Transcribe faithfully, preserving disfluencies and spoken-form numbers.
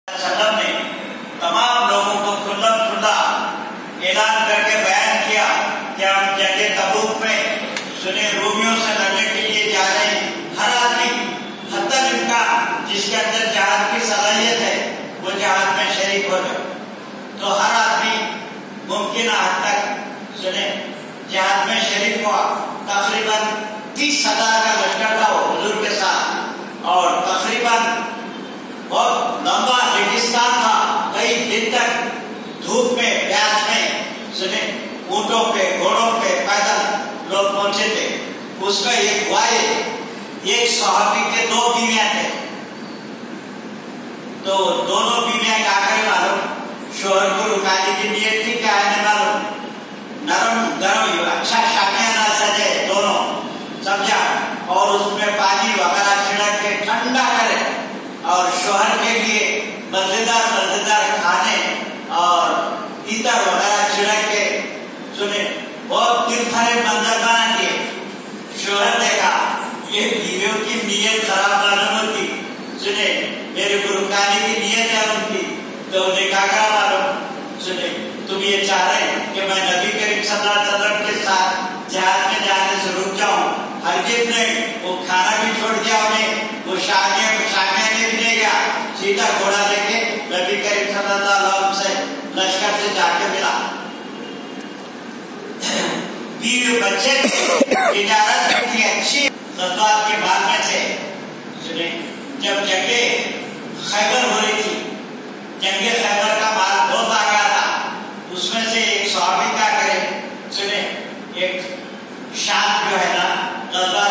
सल्लम ने तमाम लोगों को खुल्ला खुल्ला ऐलान करके बयान किया कि हम जंगे तबूक में सुने रोमियों से लड़ने के लिए जा रहे हैं। हर आदमी हत्ता जिनका जिसके अंदर जहाद की सलाहियत है वो जहाद में शरीक हो जाए। तो हर आदमी मुमकिन हद तक सुने जहाद में शरीक हुआ। तकरीबन तीस हजार का लश्कर था वो हुजूर के साथ और तकरीबन बहुत लंबा रेगिस्तान था। कई दिन तक धूप में प्यास में सुने ऊंटों पे घोड़ों पे पैदल लोग पहुंचे थे। उसका एक हुआ एक सहाबी के दो बीवियां थे। तो दोनों बीवियां क्या करे मालूम, शोहर को रुकाने की नियत थी क्या है मालूम, नरम गरम अच्छा शामियाना सजे दोनों समझा और उसमें पानी वगैरह छिड़क के ठंडा करे और शोहर के लिए मजेदार मजेदार खाने और इतर वगैरह छिड़क के सुने बहुत दिलखरे मंजर बना दिए। शोहर देखा ये बीवियों की नीयत खराब मालूम होती, सुने मेरे को रुकाने की नीयत है उनकी। तो उन्हें क्या कहा मालूम, सुने तुम ये चाह रहे कि मैं नबी करीम सल्लल्लाहु अलैहि वसल्लम के साथ जहाज में जाने से रुक जाऊं, हरगिज़ नहीं। वो खाना भी छोड़ दिया उन्हें, वो शामिया शामिया ने भी नहीं गया, सीधा घोड़ा लेके नबी करीम सल्लल्लाहु अलैहि वसल्लम से लश्कर से जाके मिला। बीवी बच्चे इजाजत की अच्छी ज़रूरत के बाद में थे। सुने जब जंगे खैबर हो रही थी, जंगे